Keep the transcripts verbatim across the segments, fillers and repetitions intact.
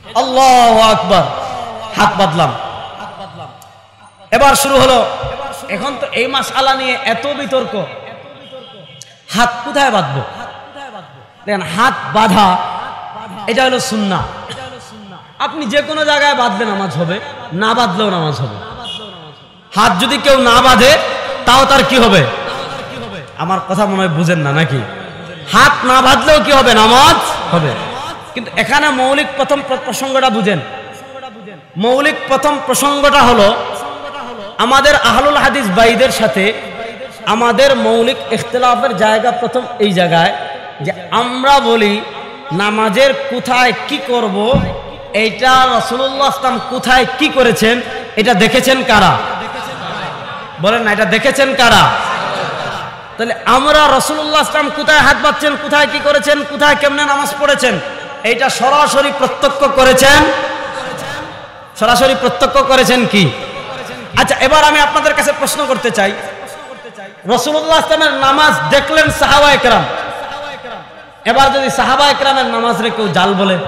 আল্লাহু আকবার, হাত বাঁধলাম। এবার শুরু হলো, এখন তো এই মাসআলা নিয়ে এত বিতর্ক, হাত কোথায় বাঁধবো? দেখেন, হাত বাঁধা এটা হলো সুন্নাহ। আপনি যে কোনো জায়গায় বাঁধলে নামাজ হবে, না বাঁধলেও নামাজ হবে। হাত যদি কেউ না বাঁধে তাও তার কি হবে? আমার কথা মনে হয় বুঝেন না নাকি? হাত না বাঁধলেও কি হবে? নামাজ হবে। কিন্তু এখানে মৌলিক প্রথম প্রসঙ্গটা বুঝেন। মৌলিক প্রথম প্রসঙ্গটা হলো, আমাদের আহলুল হাদিস ভাইদের সাথে আমাদের মৌলিক ইখতিলাফের জায়গা প্রথম এই জায়গায় যে আমরা বলি নামাজের কোথায় কি করব, এইটা রাসূলুল্লাহ সাল্লাল্লাহু আলাইহি ওয়াসাল্লাম কোথায় কি করেছেন এটা দেখেছেন কারা? বলেন না, এটা দেখেছেন কারা? তাহলে আমরা রাসূলুল্লাহ সাল্লাল্লাহু আলাইহি ওয়াসাল্লাম কোথায় হাত বাঁধছেন, কোথায় কি করেছেন, কোথায় কেমনে নামাজ পড়েছেন, এইটা সরাসরি প্রত্যক্ষ করেছেন। সরাসরি প্রত্যক্ষ করেছেন কি? আচ্ছা, এবার আমি আপনাদের কাছে প্রশ্ন করতে চাই, রাসূলুল্লাহ সাল্লাল্লাহু আলাইহি ওয়াসাল্লামের নামাজ দেখলেন সাহাবায়ে কেরাম, এবার যদি সাহাবায়ে কেরামের নামাজ রে কেউ জাল বলে,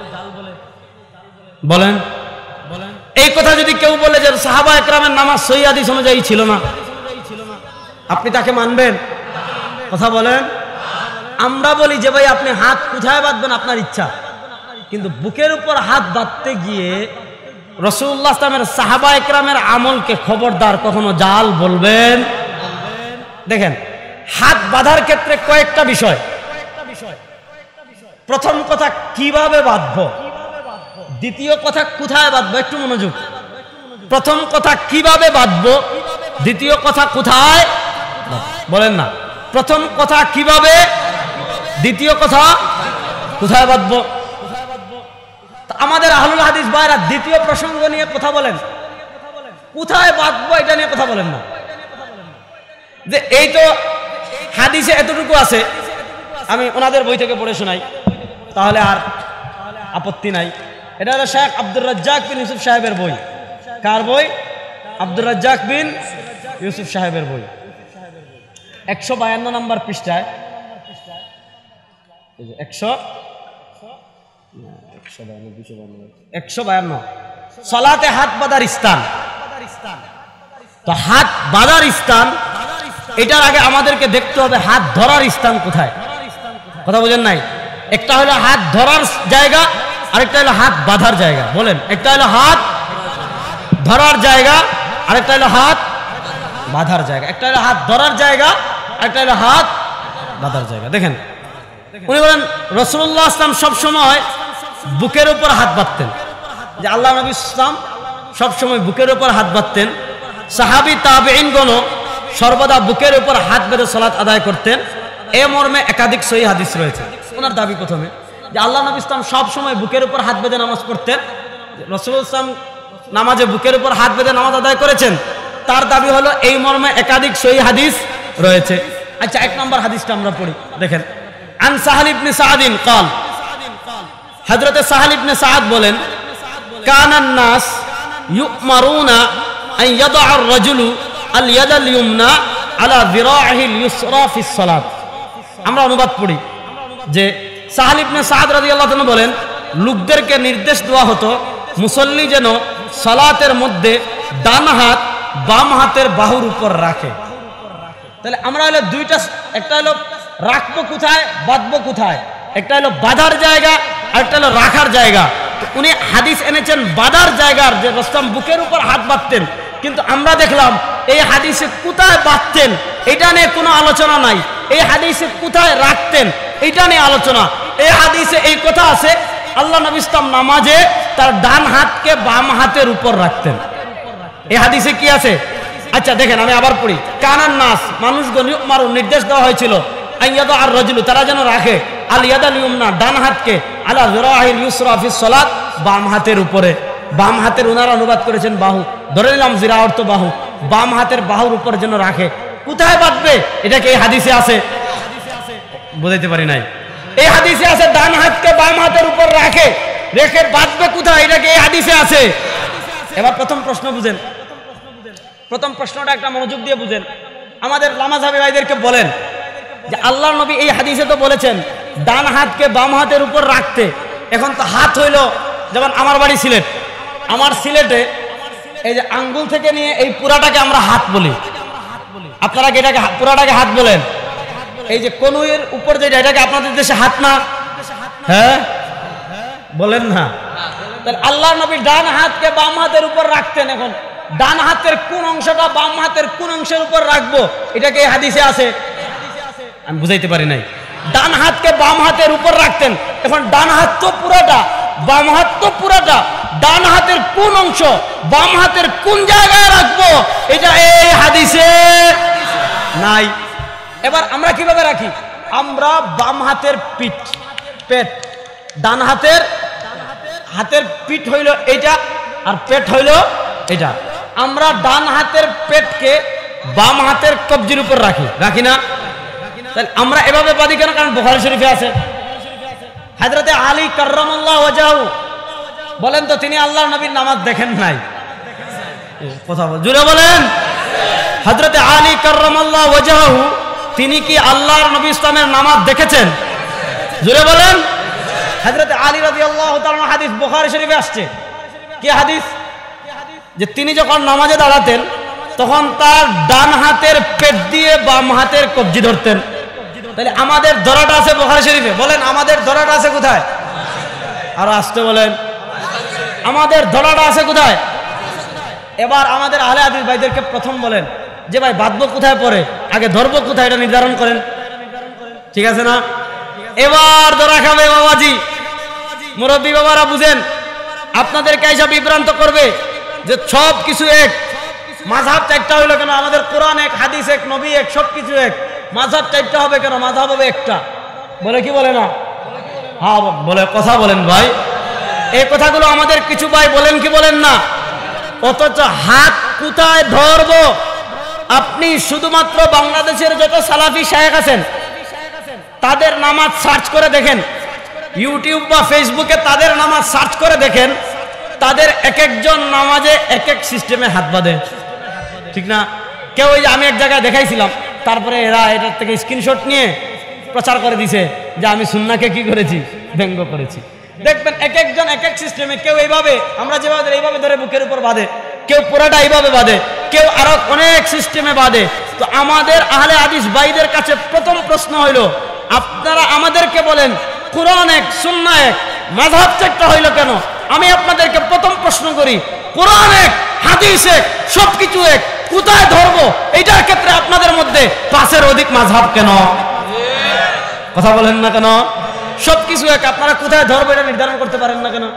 বলেন এই কথা যদি কেউ বলে যে সাহাবায়ে কেরামের নামাজ সহিহ হাদিস অনুযায়ী ছিল না, আপনি তাকে মানবেন? কথা বলেন। আমরা বলি যে ভাই আপনি হাত কোথায় বাঁধবেন আপনার ইচ্ছা, কিন্তু বুকের উপর হাত বাঁধতে গিয়ে রাসূলুল্লাহ সাল্লাল্লাহু আলাইহি ওয়াসাল্লামের সাহাবায়ে কেরামের আমলকে খবরদার কখনো জাল বলবেন। দেখেন, হাত বাঁধার ক্ষেত্রে কয়েকটা বিষয়। প্রথম কথা কিভাবে বাঁধবো, দ্বিতীয় কথা কোথায় বাঁধবো। একটু মনোযোগ। প্রথম কথা কিভাবে বাঁধবো, দ্বিতীয় কথা কোথায়, বলেন না। প্রথম কথা কিভাবে, দ্বিতীয় কথা কোথায় বাঁধবো। আমাদের আহলুল হাদিস ভাইরা দ্বিতীয় প্রসঙ্গ নিয়ে কথা বলেন, কোথায় বাঁধবো এটা নিয়ে কথা বলেন না। যে এই তো হাদিসে এতটুকু আছে, আমি ওনাদের বই থেকে পড়ে শোনাই, তাহলে আর আপত্তি নাই। এটা হলো শেখ আব্দুর রাজ্জাক বিন ইউসুফ সাহেবের বই। কার বই? আব্দুর রাজ্জাক বিন ইউসুফ সাহেবের বই। একশো বায়ান্ন নম্বর পৃষ্ঠায়, একশো একশো বায়ান্ন সালাতে হাত বাঁধার স্থান। তো হাত বাঁধার স্থান, এটার আগে আমাদেরকে দেখতে হবে হাত ধরার স্থান কোথায়। কথা বুঝেন নাই? একটা হলো হাত ধরার জায়গা, আরেকটা হলো হাত বাঁধার জায়গা। বলেন, একটা হলো হাত ধরার জায়গা, আরেকটা হলো হাত বাঁধার জায়গা। একটা হলো হাত ধরার জায়গা, আরেকটা হলো হাত বাঁধার জায়গা। দেখেন, উনি বলেন রাসূলুল্লাহ সাল্লাল্লাহু আলাইহি ওয়াসাল্লাম সবসময় বুকের উপর হাত বাঁধতেন, যে আল্লাহ নবী ইসলাম সবসময় বুকের উপর হাত বাঁধতেন। সাহাবী তাবেঈনগণও সর্বদা বুকের উপর হাত বেঁধে সালাত আদায় করতেন। এ মর্মে একাধিক সহিহ হাদিস রয়েছে। ওনার দাবি প্রথমে যে আল্লাহ নবী ইসলাম সবসময় বুকের উপর হাত বেঁধে নামাজ পড়তেন। রাসূলুল্লাহ ইসলাম নামাজে বুকের উপর হাত বেঁধে নামাজ আদায় করেছেন, তার দাবি হলো এই মর্মে একাধিক সহিহ হাদিস রয়েছে। আচ্ছা, এক নম্বর হাদিসটা আমরা পড়ি। দেখেন, আন সাহাল ইবনে সাআদিন قال, হযরত সাহাল ইবনে সাআদ বলেন, কানান নাস ইউমারুনা আন ইয়াদা আর-রাজুলু আল-ইয়াদ আল-ইয়ুমনা আলা যিরা'iহি আল-ইউসরা ফিস সালাত। আমরা অনুবাদ পড়ি যে সাহাল ইবনে সাআদ রাদিয়াল্লাহু তাআলা বলেন, লোকদেরকে নির্দেশ দেওয়া হতো মুসল্লি যেন সালাতের মধ্যে ডান হাত বাম হাতের বাহুর উপর রাখে। তাহলে আমরা হলো দুইটা, একটা হলো রাখবো কোথায়, বাঁধবো কোথায়। একটা হলো বাঁধার জায়গা, আরেকটা হলো রাখার জায়গা। উনি হাদিস এনেছেন বাঁধার জায়গার, যে রাসূল বুকের উপর হাত বাঁধতেন, কিন্তু আমরা দেখলাম এই হাদিসে কোথায় বাঁধতেন এটা নিয়ে কোনো আলোচনা নাই। এই হাদিসে কোথায় রাখতেন এটা নিয়ে আলোচনা। এই হাদিসে এই কথা আছে, আল্লাহ নবী ইসলাম নামাজে তার ডান হাতকে বাম হাতের উপর রাখতেন। এই হাদিসে কি আছে? আচ্ছা দেখেন, আমি আবার পড়ি। কানান নাস, মানুষগণ ইউমারু, নির্দেশ দেওয়া হয়েছিল, আইয়াদা আর রাজুলু, তারা যেন রাখে, আল ইয়াদ আল ইয়ুমনা, ডান হাতকে, আলা যিরা'iল ইউসরা ফিস সালাত, বাম হাতের উপরে। বাম হাতের ওনারা অনুবাদ করেছেন বাহু, ধরে নিলাম জিরা অর্থ বাহু, বাম হাতের বাহুর উপর যেন রাখে। কোথায় বাঁধবে এটা কি এই হাদিসে আছে? বুঝাইতে পারি নাই। এই হাদিসে আছে ডান হাতকে বাম হাতের উপর রাখে, রেখে বাঁধবে কোথায় এটা কি এই হাদিসে আছে? এবার প্রথম প্রশ্ন বুঝেন, প্রথম প্রশ্নটা একটা মনোযোগ দিয়ে বুঝেন। আমাদের লামাযহাবী ভাইদেরকে বলেন যে আল্লাহর নবী এই হাদিসে তো বলেছেন ডান হাতকে বাম হাতের উপর রাখতে। এখন তো হাত হইল যেমন আমার বাড়ি সিলেট, আমার সিলেটে এই যে আঙ্গুল থেকে নিয়ে এই পুরাটাকে আমরা হাত বলি, আপনারা কি এটাকে পুরাটাকে হাত বলেন? এই যে কনুইয়ের উপর যেটা, এটাকে আপনাদের দেশে হাত না? হ্যাঁ বলেন না? তাহলে আল্লাহ নবী ডান হাতকে বাম হাতের উপর রাখতেন। এখন ডান হাতের কোন অংশটা বাম হাতের কোন অংশের উপর রাখবো, এটাকে হাদিসে আছে? আমি বুঝাইতে পারি নাই। ডান হাতকে বাম হাতের উপর রাখতেন। এখন ডান হাত তো পুরাটা, বাম হাত তো পুরাটা, ডান হাতের কোন অংশ বাম হাতের কোন জায়গায় রাখবো, এটা এই হাদিসে নাই। এবার আমরা কিভাবে রাখি? আমরা বাম হাতের পিঠ, পেট, ডান হাতের হাতের পিঠ হইল এইটা আর পেট হইল এটা। আমরা ডান হাতের পেটকে বাম হাতের কবজির উপর রাখি, রাখি না? তাহলে আমরা এভাবে বাঁধি কেন? কারণ বুখারী শরীফে আছে। হযরতে আলী কাররামাল্লাহু ওয়াজহু বলেন তো, তিনি আল্লাহর নবীর নামাজ দেখেন নাই? কথা বল, জোরে বলেন। হযরতে আলী কাররামাল্লাহু ওয়াজহু তিনি কি আল্লাহর নবী ইসলামের নামাজ দেখেছেন? জোরে বলেন। হযরতে আলী রাদিয়াল্লাহু তাআলা, হাদিস বুখারী শরীফে আসছে। কি হাদিস? যে তিনি যখন নামাজে দাঁড়াতেন তখন তার ডান হাতের পেট দিয়ে বাম হাতের কবজি ধরতেন। তাহলে আমাদের ধরাটা আছে বুখারী শরীফে। বলেন আমাদের ধরাটা আছে কোথায়? আর আসতে বলেন, আমাদের ধরাটা আছে কোথায়? এবার আমাদের আহলে হাদিস ভাইদেরকে প্রথম বলেন যে ভাই বাঁধবো কোথায় পরে, আগে ধরবো কোথায়, এটা নির্ধারণ করেন। ঠিক আছে না? এবার ধরা খাবে বাবাজি, মুরব্বী বাবারা বুঝেন। আপনাদেরকে এসব বিভ্রান্ত করবে যে সব কিছু এক, মাযহাব চারটা হইলো কেন? আমাদের কোরআন এক, হাদিস এক, নবী এক, সব কিছু এক। মাযহাব চারটা হবে কেন? মাযহাব হবে একটা। বলে কি বলে না? হ্যাঁ বলে, কথা বলেন ভাই। এই কথাগুলো আমাদের কিছু ভাই বলেন কি বলেন না? অথচ হাত কোথায় ধরবো? আপনি শুধুমাত্র বাংলাদেশের যত সালাফি শায়েখ আছেন তাদের নামাজ সার্চ করে দেখেন, ইউটিউব বা ফেসবুকে তাদের নামাজ সার্চ করে দেখেন, তাদের এক একজন নামাজে এক এক সিস্টেমে হাত বাঁধে। ঠিক না? কেউ, ওই যে আমি এক জায়গায় দেখাইছিলাম, তারপরে এরা এটার থেকে স্ক্রিনশট নিয়ে প্রচার করে দিছে যে আমি সুন্নাহকে কি করেছি, ব্যঙ্গ করেছি। দেখবেন এক একজন এক এক সিস্টেমে, কেউ এইভাবে, আমরা যেভাবে এইভাবে ধরে বুকের উপর বাঁধে, কেউ পুরাটা এইভাবে বাঁধে, কেউ আরো অনেক সিস্টেমে বাঁধে। তো আমাদের আহলে হাদিস ভাইদের কাছে প্রথম প্রশ্ন হইল, আপনারা আমাদেরকে বলেন কোরআন এক, সুন্নাহ এক, মাযহাব চারটা হইল কেন? আমি আপনাদেরকে প্রথম প্রশ্ন করি, কোরআন এক, হাদিস এক, সবকিছু এক, কোথায় ধরবো? এইটার ক্ষেত্রে আপনাদের মধ্যে পাঁচের অধিক মাযহাব কেন? কথা বলেন না কেন? সবকিছু এক, আপনারা কোথায় ধরবো এটা নির্ধারণ করতে পারেন না কেন?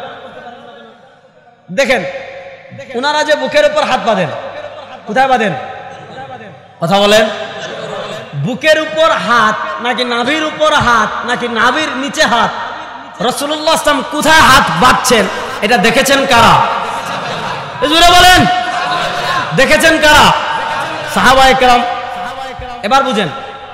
দেখেন ওনারা যে বুকের উপর হাত বাঁধেন, কোথায় বাঁধেন? কথা বলেন। বুকের উপর হাত নাকি নাভির উপর হাত নাকি নাভির নিচে হাত? রাসূলুল্লাহ সাল্লাল্লাহু আলাইহি ওয়াসাল্লাম কোথায় হাত বাঁধছেন এটা দেখেছেন কারা? জোরে বলেন, দেখেছেন কারা? সাহাবায়ে কেরাম। এবার বুঝেন,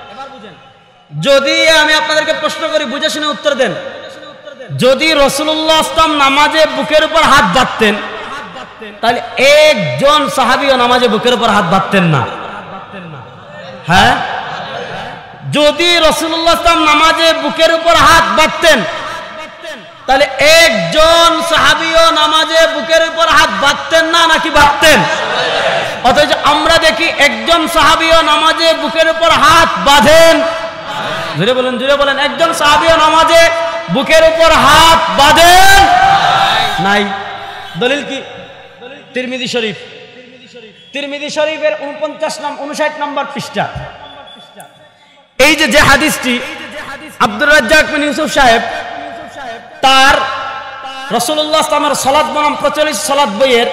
যদি আমি আপনাদেরকে প্রশ্ন করি, বুঝে শুনে উত্তর দেন। যদি রাসূলুল্লাহ সাল্লাল্লাহু আলাইহি ওয়াসাল্লাম নামাজে বুকের উপর হাত বাঁধতেন, তাহলে একজন সাহাবীও নামাজে বুকের উপর হাত বাঁধতেন না। হ্যাঁ, যদি রাসূলুল্লাহ সাল্লাল্লাহু আলাইহি ওয়াসাল্লাম নামাজে বুকের উপর হাত বাঁধতেন, তাহলে একজন সাহাবীও নামাজে বুকের উপর হাত বাঁধতেন না, নাকি বাঁধতেন? অথচ আমরা দেখি একজন সাহাবীও নামাজে বুকের উপর হাত বাঁধেন। জোরে বলেন, জোরে বলেন। একজন সাহাবীও নামাজে বুকের উপর হাত বাঁধেন নাই। দলিল কি? তিরমিজি শরীফ। তিরমিজি শরীফের উনপঞ্চাশ নাম উনষাট নম্বর পৃষ্ঠা। এই যে যে হাদিসটি আব্দুর রাজ্জাক বিন ইউসুফ সাহেব তার রাসূলুল্লাহ সাল্লাল্লাহু আলাইহি ওয়াসাল্লামের সালাত বনাম প্রচলিত সালাত বইয়ের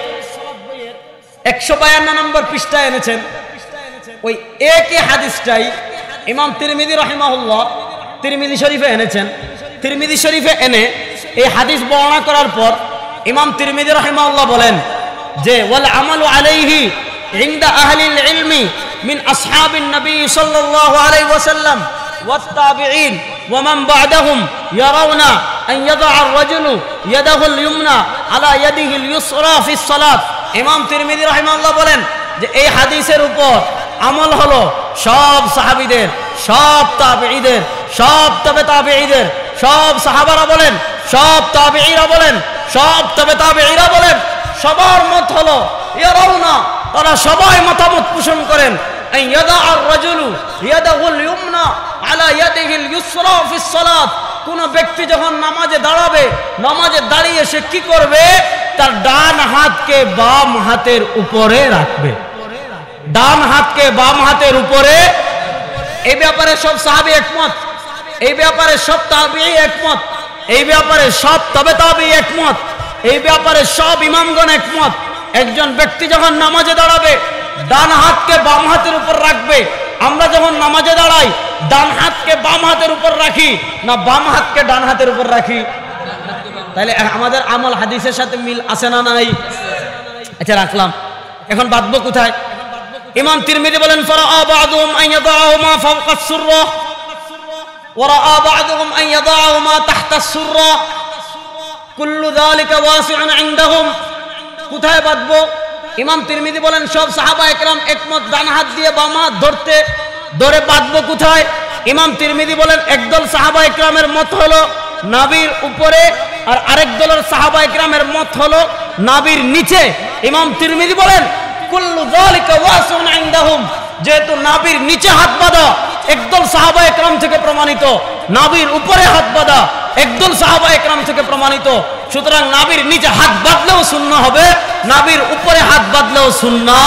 একশো বায়ান্ন নম্বর পৃষ্ঠায় এনেছেন, ওই একই হাদিসটাই ইমাম তিরমিজি রাহিমাহুল্লাহ তিরমিজি শরীফে এনেছেন। তিরমিজি শরীফে এনে এই হাদিস বর্ণনা করার পর ইমাম তিরমিজি রাহিমাহুল্লাহ বলেন যে ওয়াল আমালু আলাইহি ইনদা আহলিল ইলমি মিন আসহাবিন নবী সাল্লাল্লাহু আলাইহি ওয়াসাল্লাম ওয়াত তাবিঈন ওয়া মান বা'দাহুম ইয়ারাউনা আন ইয়াদা আর-রাজুলু ইয়াদাহুল ইয়ুমনা আলা ইয়াদিহিল ইউসরা ফিস সালাত। ইমাম তিরমিজি রাহিমাহুল্লাহ বলেন যে এই হাদিসের উপর আমল হলো সব সাহাবীদের, সব তাবিঈদের, সব তবে তাবেঈদের, সব সাহাবারা বলেন, সব তাবেঈরা বলেন, সব তবে তাবেঈরা বলেন, সবার মত হলো ইয়ারাউনা, তারা সবাই মতামত পোষণ করেন আন ইয়াদাআর রাজুলু ইয়াদাহুল ইউমনা আলা ইয়াদিহিল ইউসরা ফিস সালাত। কোন ব্যক্তি যখন নামাজে দাঁড়াবে, নামাজে দাঁড়িয়ে সে কি করবে? তার ডান হাতকে বাম হাতের উপরে রাখবে, ডান হাতকে বাম হাতের উপরে। এই ব্যাপারে সব সাহাবী একমত, এই ব্যাপারে সব তাবেঈ একমত, এই ব্যাপারে সব তবে তাবেঈ একমত, এই ব্যাপারে সব ইমামগণ একমত। একজন ব্যক্তি যখন নামাজে দাঁড়াবে ডান হাতকে বাম হাতের উপর রাখবে। আমরা যখন নামাজে দাঁড়াই ডান হাতকে বাম হাতের উপর রাখি না বাম হাতকে ডান হাতের উপর রাখি? তাহলে আমাদের আমল হাদিসের সাথে মিল আছে না নাই? আচ্ছা রাখলাম, এখন বাঁধবো কোথায়? ইমাম তিরমিজি বলেন ফারাআ বা'দুহুম আন ইয়াদাউহুমা ফাওকা আস-সুররা ওয়া রাআ বা'দুহুম আন ইয়াদাউহুমা তাহতা আস-সুররা কুল্লু যালিকা ওয়াসি'উন ইনদাহুম। কোথায় বাঁধবো? ইমাম তিরমিজি বলেন সব সাহাবা একরাম একমত ডান হাত দিয়ে বাম হাত ধরতে, ধরে বাঁধবো কোথায়? ইমাম তিরমিজি বলেন একদল সাহাবা একরামের মত হলো নাভির উপরে, আর আরেক দলের সাহাবা একরামের মত হলো নাভির নিচে। ইমাম তিরমিজি বলেন কুল্লু যালিকা ওয়াসি'উন ইনদাহুম, যেহেতু নাভির নিচে হাত বাঁধা একদল সাহাবা একরাম থেকে প্রমাণিত, নাভির উপরে হাত বাঁধা একদল সাহাবা একরাম থেকে প্রমাণিত, সুতরাং নাভির নিচে হাত বাঁধলেও সুন্নাহ হবে, নাভির উপরে হাত বাঁধলেও সুন্নাহ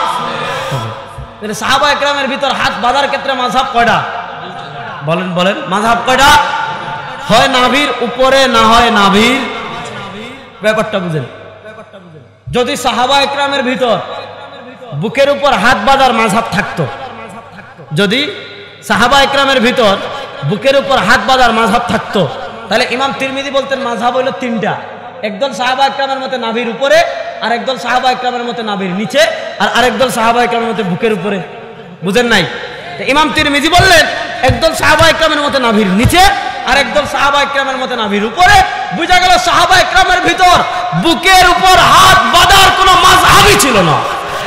হবে। সাহাবা একরামের ভিতর হাত বাঁধার ক্ষেত্রে মাযহাব কয়টা? বলেন বলেন, মাযহাব কয়টা? হয় নাভির উপরে, না হয় নাভির। ব্যাপারটা বুঝেন। যদি সাহাবা একরামের ভিতর বুকের উপর হাত বাঁধার মাযহাব থাকতো, যদি সাহাবা একরামের ভিতর বুকের উপর হাত বাঁধার মাযহাব থাকতো, তাহলে ইমাম তিরমিজি বলতেন মাযহাব হইল তিনটা। একদল সাহাবা একরামের মতে নাভির উপরে, আর একদল সাহাবা একরামের মতে নাভির নিচে, আর আরেকদল সাহাবা একরামের মতে বুকের উপরে। বুঝেন নাই? ইমাম তিরমিজি বললেন একদল সাহাবা একরামের মতে নাভির নিচে, আর একদল সাহাবা একরামের মতে নাভির উপরে। বুঝা গেল সাহাবা একরামের ভিতর বুকের উপর হাত বাঁধার কোনো মাযহাবই ছিল না।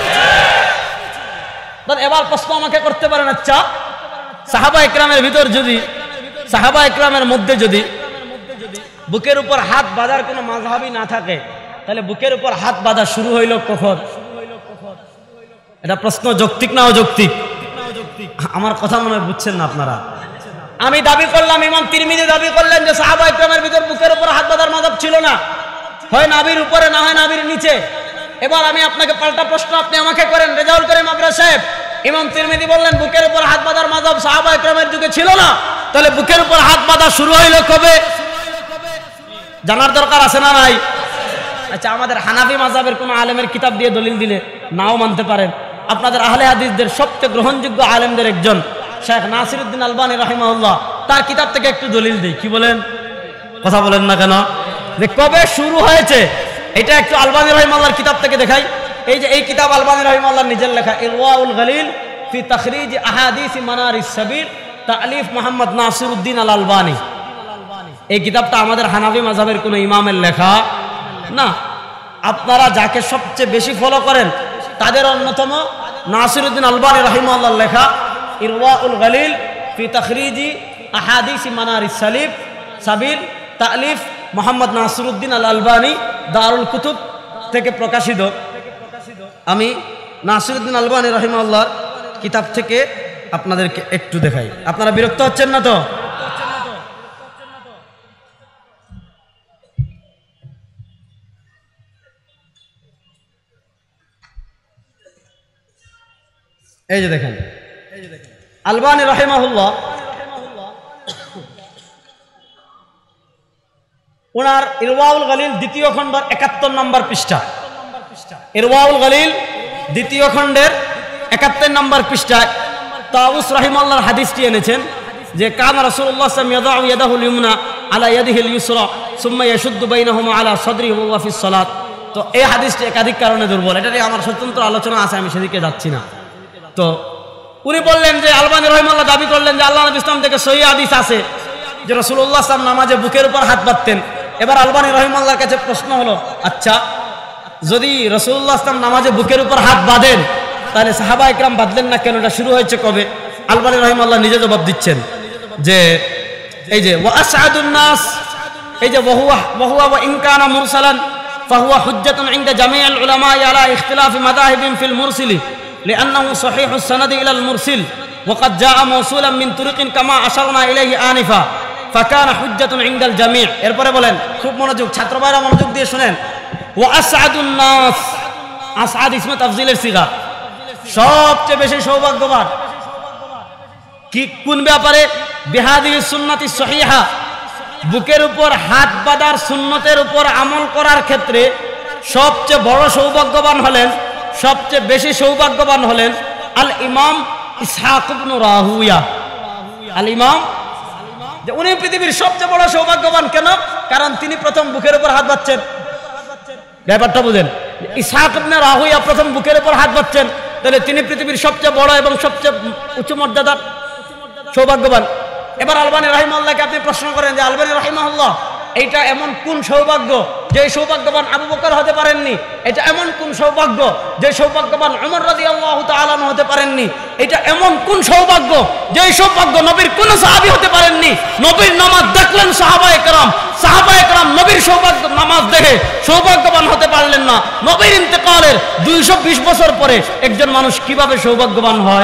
এবার প্রশ্ন আমাকে করতে পারেন, আচ্ছা সাহাবা একরামের ভিতর যদি, সাহাবা একরামের মধ্যে যদি বুকের উপর হাত বাঁধার কোনো মাযহাবই না থাকে, তাহলে বুকের উপর হাত বাঁধা শুরু হইল কখন? এটা প্রশ্ন যৌক্তিক না অযৌক্তিক? আমার কথা মনে হয় বুঝছেন না আপনারা। আমি দাবি করলাম, ইমাম তিরমিজি দাবি করলেন যে সাহাবা একরামের ভিতর বুকের উপর হাত বাঁধার মাযহাব ছিল না, হয় নাভির উপরে না হয় নাভির নিচে। এবার আমি আপনাকে পাল্টা প্রশ্ন আপনি আমাকে করেন, রেজাউল করিম আগ্রা সাহেব, ইমাম তিরমিজি বললেন বুকের উপর হাত বাঁধার মাযহাব সাহাবা একরামের যুগে ছিল না, তাহলে বুকের উপর হাত বাঁধা শুরু হইল কবে? জানার দরকার আছে না নাই? আচ্ছা, আমাদের হানাফি মাযহাবের কোন আলেমের কিতাব দিয়ে দলিল দিলে নাও মানতে পারেন। আপনাদের আহলে হাদিসদের সবচেয়ে গ্রহণযোগ্য আলেমদের একজন শেখ নাসিরউদ্দিন আলবানী রাহিমাহুল্লাহ, তার কিতাব থেকে একটু দলিল দেই। কি বলেন? কথা বলেন না কেন? যে কবে শুরু হয়েছে এটা একটু আলবানী রাহিমাহুল্লাহর কিতাব থেকে দেখাই। এই যে এই কিতাব আলবানী রাহিমাহুল্লাহর নিজের লেখা, ইরওয়াউল গলিল ফি তাখরিজ আহাদিস মানারিস সাবিল, তালিফ মোহাম্মদ নাসিরউদ্দিন আল আলবানী। এই কিতাবটা আমাদের হানাফি মাযহাবের কোন ইমামের লেখা না। আপনারা যাকে সবচেয়ে বেশি ফলো করেন তাদের অন্যতম নাসিরউদ্দিন আলবানী রাহিমাহুল্লাহর লেখা ইরওয়াউল গলিল ফি তাখরিজ আহাদিস মানারিস সালিব সাবিল, তালিফ মোহাম্মদ নাসিরউদ্দিন আল আলবানী, দারুল কুতুব থেকে প্রকাশিত। আমি নাসিরউদ্দিন আলবানী রাহিমাহুল্লাহর কিতাব থেকে আপনাদেরকে একটু দেখাই। আপনারা বিরক্ত হচ্ছেন না তো? এই যে দেখেন, আলবানী রাহিমাহুল্লাহ ওনার ইরওয়াউল গলিল দ্বিতীয় খণ্ডের একাত্তর নম্বর পৃষ্ঠা, ইরওয়াউল গলিল দ্বিতীয় খণ্ডের একাত্তর নম্বর পৃষ্ঠায় তাউস রাহিমাহুল্লাহর হাদিসটি এনেছেন যে কানা রাসূলুল্লাহ সাল্লাল্লাহু আলাইহি ওয়াসাল্লাম ইয়াদাউ ইয়াদাহুল ইউমনা আলা ইয়াদিহিল ইউসরা সুম্মা ইয়াশুদ্দু বাইনাহুমা আলা সাদরিহি ওয়া হুয়া ফিস সালাত। তো এই হাদিসটি একাধিক কারণে দুর্বল, এটা নিয়ে আমার স্বতন্ত্র আলোচনা আছে, আমি সেদিকে যাচ্ছি না। তো উনি বললেন যে আলবানী রাহিমাহুল্লাহ দাবি করলেন যে আল্লাহ নবী ইসলাম থেকে সহিহ হাদিস আছে যে রাসূলুল্লাহ সাল্লাল্লাহু আলাইহি ওয়াসাল্লাম নামাজে বুকের উপর হাত বাঁধতেন। এবার আলবানী রাহিমাহুল্লাহর কাছে প্রশ্ন হলো, আচ্ছা যদি রাসূলুল্লাহ সাল্লাল্লাহু আলাইহি ওয়াসাল্লাম নামাজে বুকের উপর হাত বাঁধেন তাহলে সাহাবা ইকরাম বাঁধলেন না কেন? এটা শুরু হয়েছে কবে? আলবানী রাহিমাহুল্লাহ নিজে জবাব দিচ্ছেন যে এই যে ওয়া আসআদুন নাস, এই যে ওয়াহুয়া ওয়াহুয়া ওয়া ইন কানা মুরসালান ফাহুয়া হুজ্জাতুন ইনদা জামিআল উলামা আলা ইখতিলাফি মাযাহিবিন ফিল মুরসিলি লিআন্নাহু সহিহুস সানাদি ইলাল মুরসিল ওয়া ক্বাদ জাআ মাওসুলান মিন তুরিকিন কামা আশারনা ইলাইহি আনিফা ফাকানা হুজ্জাতুন ইনদাল জামি'। এরপরে বলেন, খুব মনোযোগ, ছাত্র ভাইরা মনোযোগ দিয়ে শুনেন। ওয়া আসআদুন নাস, আসআদ ইসমে তাফজিলের সিগা, সবচেয়ে বেশি সৌভাগ্যবান। কি কোন ব্যাপারে? বিহাদিহিস সুন্নাতি সহিহা, বুকের উপর হাত বাঁধার সুন্নতের উপর আমল করার ক্ষেত্রে সবচেয়ে বড় সৌভাগ্যবান হলেন, সবচেয়ে বেশি সৌভাগ্যবান হলেন আল ইমাম ইসহাক ইবনে রাহুয়া। আল ইমাম, যে উনি পৃথিবীর সবচেয়ে বড় সৌভাগ্যবান। কেন? কারণ তিনি প্রথম বুকের উপর হাত বাঁধছেন। ব্যাপারটা বুঝেন, ইসহাক ইবনে রাহুয়া প্রথম বুকের উপর হাত বাঁধছেন, তাহলে তিনি পৃথিবীর সবচেয়ে বড় এবং সবচেয়ে উচ্চ মর্যাদার সৌভাগ্যবান। এবার আলবানী রাহিমাহুল্লাহকে আপনি প্রশ্ন করেন যে আলবানী রাহিমাহুল্লাহ, এইটা এমন কোন সৌভাগ্য যে সৌভাগ্যবান আবু বকর হতে পারেননি? এটা এমন কোন সৌভাগ্য যে সৌভাগ্যবান ওমর রাদিয়াল্লাহু তাআলা আনহু হতে পারেননি? এটা এমন কোন সৌভাগ্য যে সৌভাগ্য নবীর কোন সাহাবী হতে পারেননি? নবীর নামাজ দেখলেন সাহাবায়ে কেরাম, সাহাবায়ে কেরাম নবীর সৌভাগ্য নামাজ দেখে সৌভাগ্যবান হতে পারলেন না। নবীর ইন্তেকালের দুইশো বিশ বছর পরে একজন মানুষ কিভাবে সৌভাগ্যবান হয়?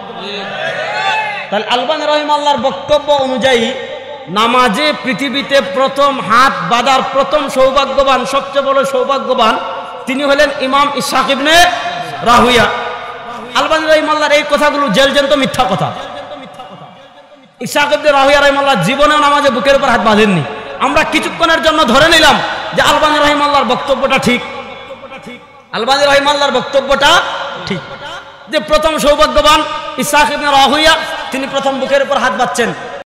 তাহলে আলবানী রাহিমাহুল্লাহর বক্তব্য অনুযায়ী নামাজে পৃথিবীতে প্রথম হাত বাঁধার প্রথম সৌভাগ্যবান, সবচেয়ে বড় সৌভাগ্যবান তিনি হলেন ইমাম ইসহাক ইবনে রাহুয়া। আলবানী রাহিমাহুল্লাহর এই কথাগুলো জেলজন্ত মিথ্যা কথা। ইসহাক ইবনে রাহুয়া রাহিমাহুল্লাহ জীবনেও নামাজে বুকের উপর হাত বাঁধেননি। আমরা কিছুক্ষণের জন্য ধরে নিলাম যে আলবানী রাহিমাহুল্লাহর বক্তব্যটা ঠিক। আলবানী রাহিমাহুল্লাহর বক্তব্যটা ঠিক যে প্রথম সৌভাগ্যবান ইসহাক ইবনে রাহুয়া, তিনি প্রথম বুকের উপর হাত বাঁধছেন।